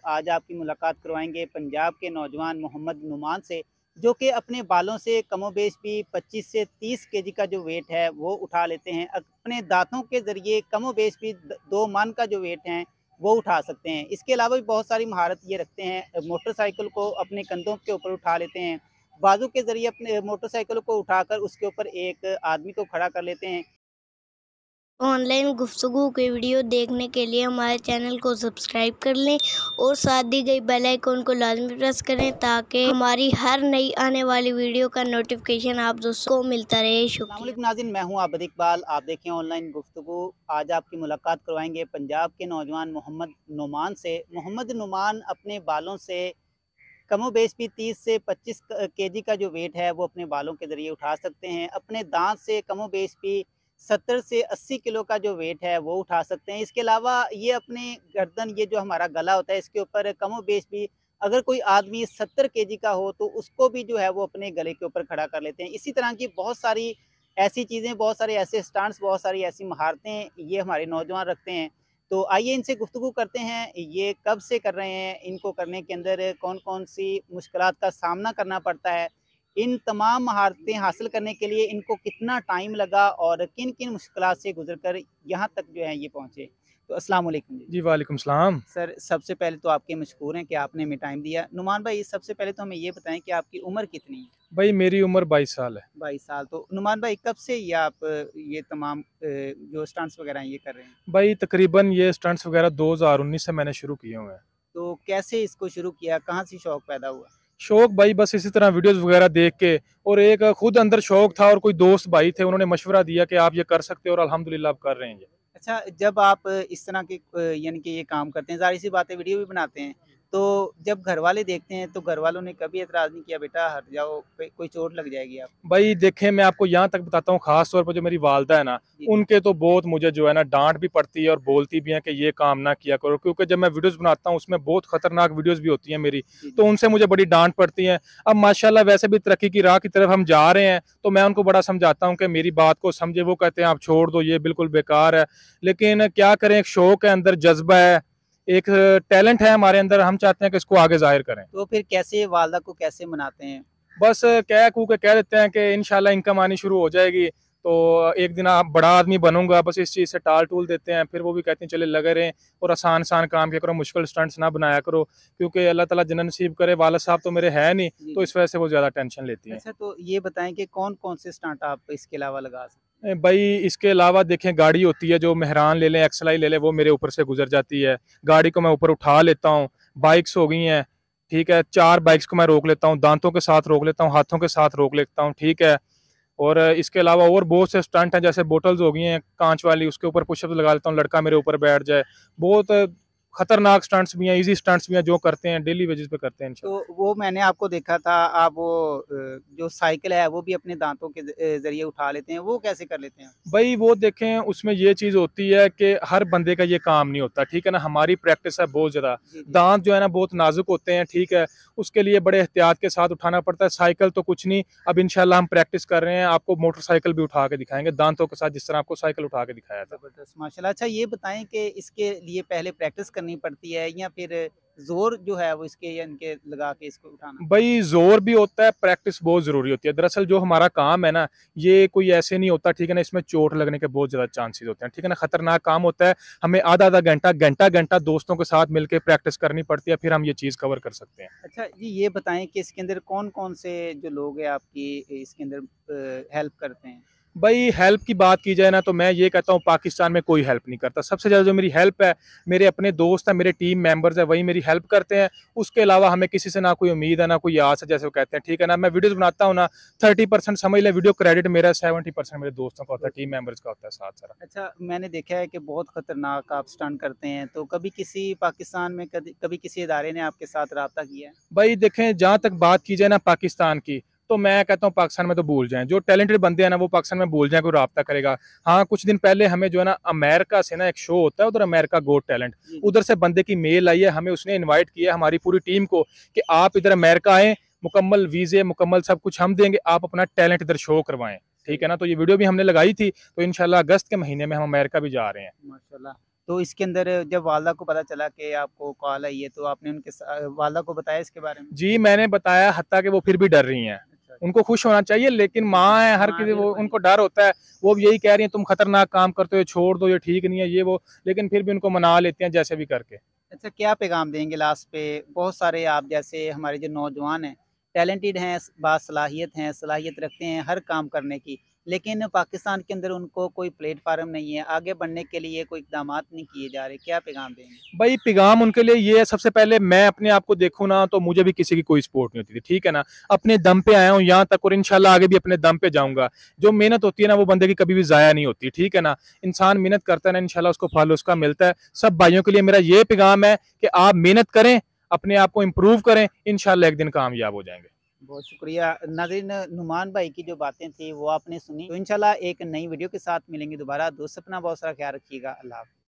आज आपकी मुलाकात करवाएंगे पंजाब के नौजवान मोहम्मद नुमान से, जो कि अपने बालों से कमोबेश भी 25 से 30 केजी का जो वेट है वो उठा लेते हैं। अपने दांतों के ज़रिए कमोबेश भी 2 मन का जो वेट है वो उठा सकते हैं। इसके अलावा भी बहुत सारी महारत ये रखते हैं। मोटरसाइकिल को अपने कंधों के ऊपर उठा लेते हैं। बाजू के ज़रिए अपने मोटरसाइकिल को उठाकर उसके ऊपर एक आदमी को खड़ा कर लेते हैं। ऑनलाइन गुफ्तगू के वीडियो देखने के लिए हमारे चैनल को सब्सक्राइब कर लें और साथ दी गई बेल आइकन को लाजमी प्रेस करें ताकि हमारी हर नई आने वाली वीडियो का नोटिफिकेशन आप दोस्तों को मिलता रहे। शुक्रिया। अस्सलाम वालेकुम नाज़रीन, मैं हूं आबिद इकबाल। आप देखें ऑनलाइन गुफ्तगू। आज आपकी मुलाकात करवाएंगे पंजाब के नौजवान मोहम्मद नुमान से। मोहम्मद नुमान अपने बालों से कमोबेश भी 30 से 25 केजी का जो वेट है वो अपने बालों के ज़रिए उठा सकते हैं। अपने दांत से कमोबेश भी 70 से 80 किलो का जो वेट है वो उठा सकते हैं। इसके अलावा ये अपने गर्दन, ये जो हमारा गला होता है, इसके ऊपर कमोबेश भी अगर कोई आदमी 70 केजी का हो तो उसको भी जो है वो अपने गले के ऊपर खड़ा कर लेते हैं। इसी तरह की बहुत सारी ऐसी चीज़ें, बहुत सारे ऐसे स्टंट्स, बहुत सारी ऐसी महारतें ये हमारे नौजवान रखते हैं। तो आइए इनसे गुफ्तगू करते हैं, ये कब से कर रहे हैं, इनको करने के अंदर कौन-कौन सी मुश्किलात का सामना करना पड़ता है, इन तमाम महारतें हासिल करने के लिए इनको कितना टाइम लगा और किन-किन मुश्किलात से गुज़र कर यहाँ तक जो है ये पहुँचे। तो अस्सलाम वालेकुम जी। जी, वालेकुम सलाम। सर, सबसे पहले तो आपके मशकूर हैं कि आपने हमें टाइम दिया। नुमान भाई, सबसे पहले तो हमें ये बताएँ कि आपकी उम्र कितनी है? भाई मेरी उम्र 22 साल है। 22 साल। तो नुमान भाई, कब से ये आप ये तमाम जो स्टंट्स वगैरह हैं ये कर रहे हैं? भाई तकरीबन ये स्टंट्स वगैरह 2019 से मैंने शुरू किए हुए हैं। तो कैसे इसको शुरू किया? कहाँ से शौक पैदा हुआ? शौक भाई बस इसी तरह वीडियोज़ वगैरह देख के, और एक खुद अंदर शौक था और कोई दोस्त भाई थे, उन्होंने मशवरा दिया कि आप ये कर सकते हो और अल्हम्दुलिल्लाह आप कर रहे हैं ये। अच्छा, जब आप इस तरह के यानी कि ये काम करते हैं, ज़ाहिर-सी बात है वीडियो भी बनाते हैं, तो जब घरवाले देखते हैं तो घरवालों ने कभी एतराज़ नहीं किया, बेटा हट जाओ, कोई चोट लग जाएगी आपको? भाई देखें, मैं आपको यहाँ तक बताता हूँ, ख़ास तौर पर जो मेरी वालिदा है ना, जी, उनके तो बहुत मुझे जो है ना डाँट भी पड़ती है और बोलती भी हैं कि ये काम ना किया करो, क्योंकि जब मैं वीडियोज़ बनाता हूँ उसमें बहुत ख़तरनाक वीडियोज़ भी होती हैं मेरी, जी, तो जी। उनसे मुझे बड़ी डाँट पड़ती है। अब माशाल्लाह वैसे भी तरक्की की राह की तरफ हम जा रहे हैं, तो मैं उनको बड़ा समझाता हूँ कि मेरी बात को समझे। वो कहते हैं आप छोड़ दो, ये बिल्कुल बेकार है। लेकिन क्या करें, एक शौक है, अंदर जज़्बा है, एक टैलेंट है हमारे अंदर, हम चाहते हैं कि इसको आगे ज़ाहिर करें। तो फिर कैसे वालिदा को कैसे मनाते हैं? बस कह कू के कह देते हैं कि इंशाल्लाह इनकम आनी शुरू हो जाएगी, तो एक दिन आप बड़ा आदमी बनूंगा, बस इस चीज़ से टाल-टूल देते हैं। फिर वो भी कहते हैं चले लगे रहें और आसान-आसान काम किया करो, मुश्किल स्टंट्स ना बनाया करो, क्योंकि अल्लाह ताला जिन्ना नसीब करे। वालिद साहब तो मेरे हैं नहीं, जी, तो जी। इस वजह से वो ज़्यादा टेंशन लेती हैं। अच्छा, तो ये बताएँ कि कौन-कौन से स्टंट आप इसके अलावा लगा सकते हैं? भाई इसके अलावा देखें, गाड़ी होती है जो मेहरान ले लें, एक्सएलआई ले लें, वो मेरे ऊपर से गुजर जाती है। गाड़ी को मैं ऊपर उठा लेता हूँ। बाइक्स हो गई हैं, ठीक है, 4 बाइक्स को मैं रोक लेता हूँ, दांतों के साथ रोक लेता हूँ, हाथों के साथ रोक लेता हूँ, ठीक है। और इसके अलावा और बहुत से स्टंट हैं, जैसे बोतल्स हो गई हैं कांच वाली, उसके ऊपर पुशअप्स लगा लेता हूँ, लड़का मेरे ऊपर बैठ जाए। बहुत खतरनाक स्टंट्स भी हैं, ईजी स्टंट्स भी हैं, जो करते हैं डेली बेसिस पे करते हैं इंशाल्लाह। तो वो मैंने आपको देखा था, आप वो जो साइकिल है वो भी अपने दाँतों के ज़रिए उठा लेते हैं, वो कैसे कर लेते हैं? भाई वो देखें, उसमें ये चीज़ होती है कि हर बंदे का ये काम नहीं होता, ठीक है ना। हमारी प्रैक्टिस है बहुत ज़्यादा, जी, जी। दांत जो है ना बहुत नाजुक होते हैं, ठीक है। उसके लिए बड़े एहतियात के साथ उठाना पड़ता है। साइकिल तो कुछ नहीं, अब इंशाल्लाह हम प्रैक्टिस कर रहे हैं, आपको मोटरसाइकिल भी उठा के दिखाएंगे दांतों के साथ, जिस तरह आपको साइकिल उठा के दिखाया था। ज़बरदस्त, माशाल्लाह। अच्छा, ये बताएँ कि इसके लिए पहले प्रैक्टिस करनी पड़ती है या फिर ज़ोर जो है वो इसके या इनके लगा के इसको उठाना पड़ता भाई जोर भी होता है, प्रैक्टिस बहुत जरूरी होती है। दरअसल जो हमारा काम है ना, ये कोई ऐसे नहीं होता, ठीक है ना। इसमें चोट लगने के बहुत ज्यादा चांसेस होते हैं, ठीक है ना। खतरनाक काम होता है, हमें आधा आधा घंटा घंटा घंटा दोस्तों के साथ मिलकर प्रैक्टिस करनी पड़ती है, फिर हम ये चीज कवर कर सकते हैं। है? अच्छा जी, ये बताएँ कि इसके अंदर कौन-कौन से जो लोग हैं आपकी इसके अंदर हेल्प करते हैं? भाई हेल्प की बात की जाए ना, तो मैं ये कहता हूँ पाकिस्तान में कोई हेल्प नहीं करता। सबसे ज़्यादा जो मेरी हेल्प है, मेरे अपने दोस्त हैं, मेरे टीम मेंबर्स हैं, वही मेरी हेल्प करते हैं। उसके अलावा हमें किसी से ना कोई उम्मीद है ना कोई आस है, जैसे वो कहते हैं, ठीक है ना। मैं वीडियोस बनाता हूँ ना, 30% समझ ले वीडियो क्रेडिट मेरा, 70% मेरे दोस्तों का होता है, टीम मेंबर्स का होता है साथ सारा। अच्छा, मैंने देखा है कि बहुत खतरनाक आप स्टंट करते हैं, तो कभी किसी पाकिस्तान में कभी किसी इदारे ने आपके साथ राब्ता किया है? भाई देखें, जहाँ तक बात की जाए ना पाकिस्तान की, तो मैं कहता हूँ पाकिस्तान में तो भूल जाएं। जो टैलेंटेड बंदे हैं ना, वो पाकिस्तान में भूल जाएं कोई राब्ता करेगा। हाँ, कुछ दिन पहले हमें जो है ना अमेरिका से ना एक शो होता है उधर, अमेरिका गोट टैलेंट, जी, जी। उधर से बंदे की मेल आई है, हमें उसने इन्वाइट किया है हमारी पूरी टीम को कि आप इधर अमेरिका आएँ, मुकम्मल वीजे, मुकम्मल सब कुछ हम देंगे, आप अपना टैलेंट इधर शो करवाएं, ठीक है ना। तो ये वीडियो भी हमने लगाई थी, तो इंशाल्लाह अगस्त के महीने में हम अमेरिका भी जा रहे हैं। माशाल्लाह। तो इसके अंदर जब वालदा को पता चला कि आपको कॉल आई है, तो आपने उनके वालदा को बताया इसके बारे में? जी मैंने बताया, हत्ता कि वो फिर भी डर रही हैं। अच्छा, उनको खुश होना चाहिए, लेकिन माँ है, हर हाँ, किसी वो बिल्कुल। उनको डर होता है। वो भी यही कह रही है तुम खतरनाक काम करते हो, छोड़ दो, ये ठीक नहीं है, ये वो, लेकिन फिर भी उनको मना लेते हैं जैसे भी करके। अच्छा, क्या पैगाम देंगे लास्ट पे? बहुत सारे आप जैसे हमारे जो नौजवान हैं, टैलेंटेड हैं, बासलाहियत हैं, सलाहियत रखते हैं हर काम करने की, लेकिन पाकिस्तान के अंदर उनको कोई प्लेटफ़ार्म नहीं है, आगे बढ़ने के लिए कोई इक़दामात नहीं किए जा रहे, क्या पैगाम देंगे? भाई पैगाम उनके लिए ये है, सबसे पहले मैं अपने आप को देखूँ ना, तो मुझे भी किसी की कोई सपोर्ट नहीं होती थी, ठीक है ना? अपने दम पे आया हूँ यहाँ तक, और इंशाल्लाह आगे भी अपने दम पे जाऊँगा। जो मेहनत होती है ना, वो बंदे की कभी भी ज़ाया नहीं होती, ठीक है ना? इंसान मेहनत करता है ना, इंशाल्लाह उसको फल उसका मिलता है। सब भाइयों के लिए मेरा ये पैगाम है कि आप मेहनत करें, अपने आप को इम्प्रूव करें, इंशाल्लाह एक दिन कामयाब हो जाएँगे। बहुत शुक्रिया। नाज़रीन, नुमान भाई की जो बातें थी वो आपने सुनी, तो इंशाल्लाह एक नई वीडियो के साथ मिलेंगे दोबारा। दोस्त अपना बहुत सारा ख्याल रखिएगा। अल्लाह हाफ़िज़।